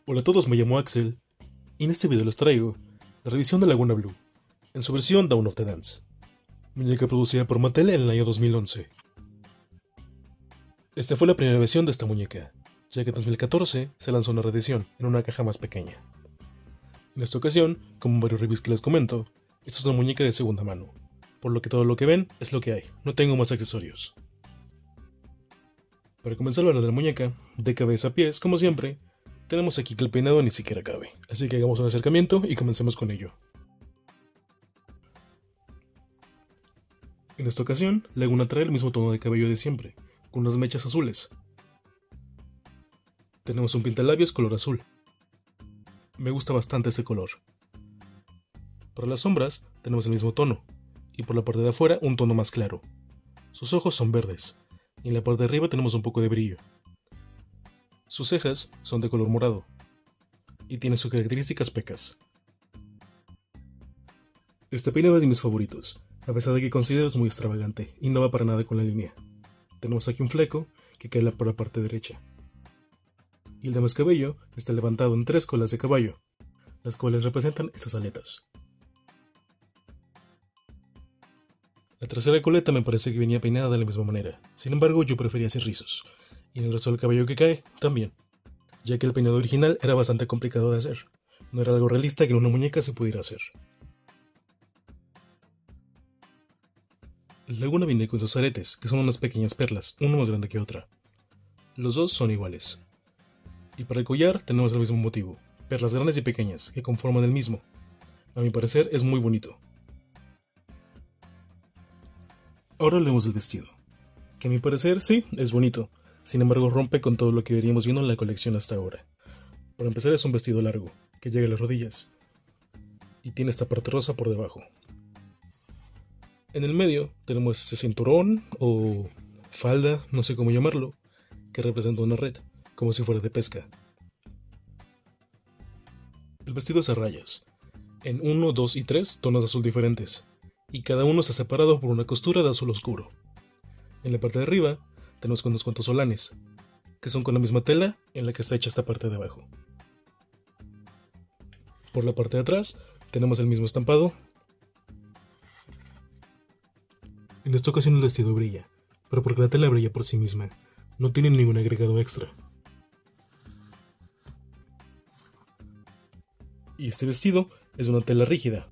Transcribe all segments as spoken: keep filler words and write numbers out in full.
Hola a todos, me llamo Axel y en este video les traigo la revisión de Laguna Blue en su versión Dawn of the Dance, muñeca producida por Mattel en el año dos mil once. Esta fue la primera versión de esta muñeca, ya que en dos mil catorce se lanzó una reedición en una caja más pequeña. En esta ocasión, como en varios reviews que les comento, esta es una muñeca de segunda mano, por lo que todo lo que ven es lo que hay, no tengo más accesorios. Para comenzar a hablar de la muñeca, de cabeza a pies, como siempre, tenemos aquí que el peinado ni siquiera cabe, así que hagamos un acercamiento y comencemos con ello. En esta ocasión, Laguna trae el mismo tono de cabello de siempre, con unas mechas azules. Tenemos un pintalabios color azul. Me gusta bastante este color. Para las sombras, tenemos el mismo tono, y por la parte de afuera un tono más claro. Sus ojos son verdes, y en la parte de arriba tenemos un poco de brillo. Sus cejas son de color morado, y tiene sus características pecas. Este peinado es de mis favoritos, a pesar de que considero es muy extravagante, y no va para nada con la línea. Tenemos aquí un fleco que cae por la parte derecha. Y el demás cabello está levantado en tres colas de caballo, las cuales representan estas aletas. La tercera coleta me parece que venía peinada de la misma manera, sin embargo yo prefería hacer rizos, y en el resto del cabello que cae, también, ya que el peinado original era bastante complicado de hacer, no era algo realista que en una muñeca se pudiera hacer. Laguna viene con dos aretes, que son unas pequeñas perlas, uno más grande que otra. Los dos son iguales. Y para el collar tenemos el mismo motivo, perlas grandes y pequeñas, que conforman el mismo. A mi parecer es muy bonito. Ahora hablemos del vestido, que a mi parecer sí, es bonito, sin embargo rompe con todo lo que veríamos viendo en la colección hasta ahora. Para empezar es un vestido largo, que llega a las rodillas, y tiene esta parte rosa por debajo. En el medio tenemos ese cinturón, o falda, no sé cómo llamarlo, que representa una red, como si fuera de pesca. El vestido es a rayas, en uno, dos y tres tonos de azul diferentes, y cada uno está separado por una costura de azul oscuro. En la parte de arriba tenemos unos cuantos solanes, que son con la misma tela en la que está hecha esta parte de abajo. Por la parte de atrás tenemos el mismo estampado. En esta ocasión el vestido brilla, pero porque la tela brilla por sí misma, no tiene ningún agregado extra. Y este vestido es una tela rígida.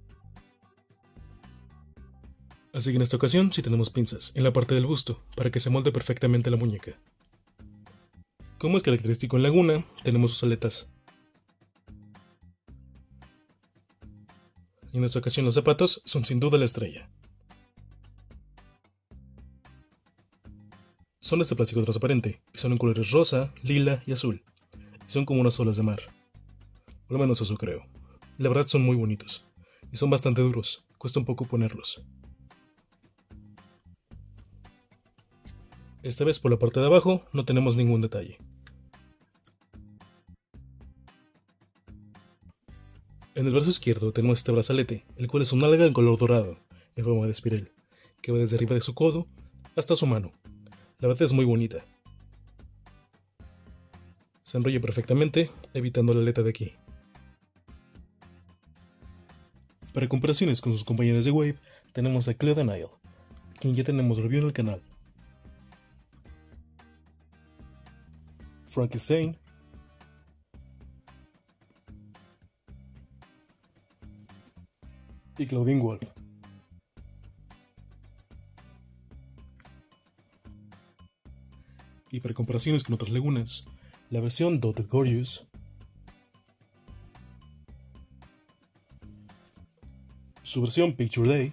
Así que en esta ocasión sí tenemos pinzas en la parte del busto, para que se molde perfectamente la muñeca. Como es característico en Laguna, tenemos sus aletas. Y en esta ocasión los zapatos son sin duda la estrella. Son de este plástico transparente, y son en colores rosa, lila y azul, y son como unas olas de mar. Por lo menos eso creo. La verdad son muy bonitos, y son bastante duros, cuesta un poco ponerlos. Esta vez por la parte de abajo no tenemos ningún detalle. En el brazo izquierdo tenemos este brazalete, el cual es un alga en color dorado, en forma de espiral, que va desde arriba de su codo hasta su mano. La verdad es muy bonita. Se enrolla perfectamente, evitando la aleta de aquí. Para comparaciones con sus compañeros de Wave, tenemos a Cleo de Nile, quien ya tenemos review en el canal. Frankenstein, y Claudine Wolf. Y para comparaciones con otras lagunas, la versión Dotted Gorgeous, su versión Picture Day,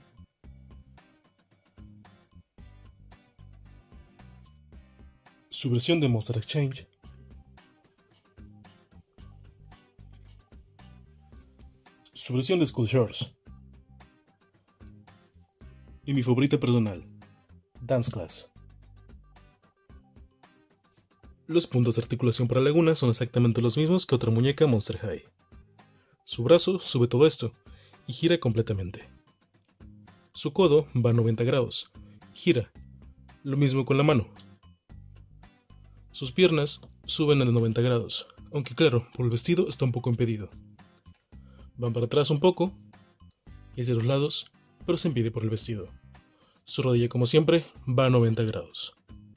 su versión de Monster Exchange, su versión de School Shorts, y mi favorita personal, Dance Class. Los puntos de articulación para Laguna son exactamente los mismos que otra muñeca Monster High. Su brazo sube todo esto y gira completamente. Su codo va a noventa grados y gira, lo mismo con la mano. Sus piernas suben a noventa grados, aunque claro, por el vestido está un poco impedido. Van para atrás un poco y hacia los lados, pero se impide por el vestido. Su rodilla, como siempre, va a noventa grados.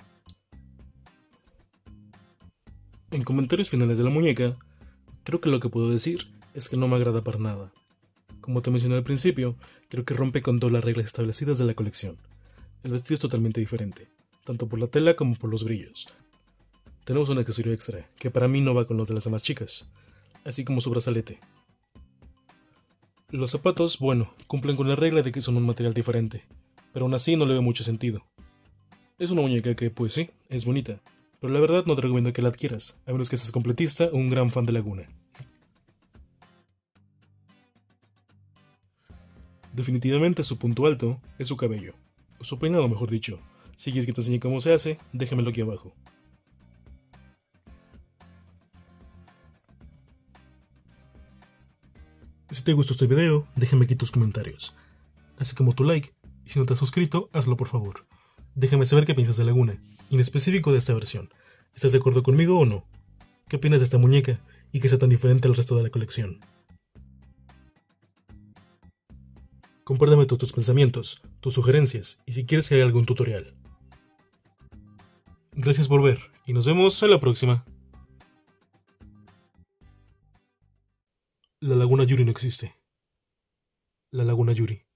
En comentarios finales de la muñeca, creo que lo que puedo decir es que no me agrada para nada. Como te mencioné al principio, creo que rompe con todas las reglas establecidas de la colección. El vestido es totalmente diferente, tanto por la tela como por los brillos. Tenemos un accesorio extra, que para mí no va con los de las demás chicas, así como su brazalete. Los zapatos, bueno, cumplen con la regla de que son un material diferente, pero aún así no le veo mucho sentido. Es una muñeca que, pues sí, es bonita, pero la verdad no te recomiendo que la adquieras, a menos que seas completista o un gran fan de Laguna. Definitivamente su punto alto es su cabello, o su peinado mejor dicho. Si quieres que te enseñe cómo se hace, déjamelo aquí abajo. Si te gustó este video, déjame aquí tus comentarios, así como tu like, y si no te has suscrito, hazlo por favor. Déjame saber qué piensas de Laguna, y en específico de esta versión. ¿Estás de acuerdo conmigo o no? ¿Qué opinas de esta muñeca y que sea tan diferente al resto de la colección? Compárteme todos tus pensamientos, tus sugerencias y si quieres que haga algún tutorial. Gracias por ver y nos vemos en la próxima. La Laguna Yuri no existe. La Laguna Yuri.